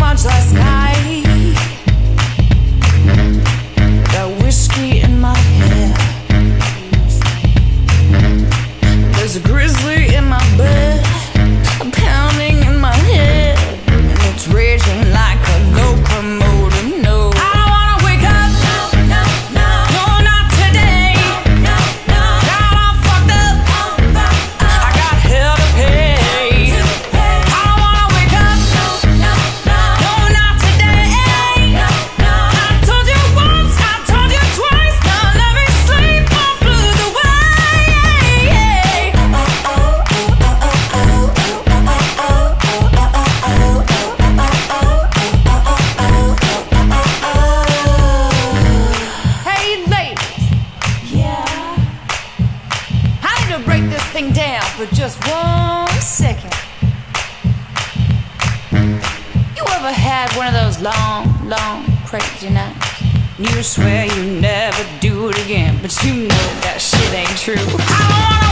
much last night. Got whiskey in my hair. There's a grizzly in my bed, a pounding in my head, and it's raging like a locomotive. No, I don't wanna wake up. No, not today. Got all fucked up. I got hell to pay. I don't wanna wake up. No, not today. I told you once, I told you twice. Now let me sleep on blues away. Hey ladies, yeah, I need to break this thing down for just 1 second. You ever had one of those long, crazy nights? You swear you never do it again, but you know that shit ain't true. I don't wanna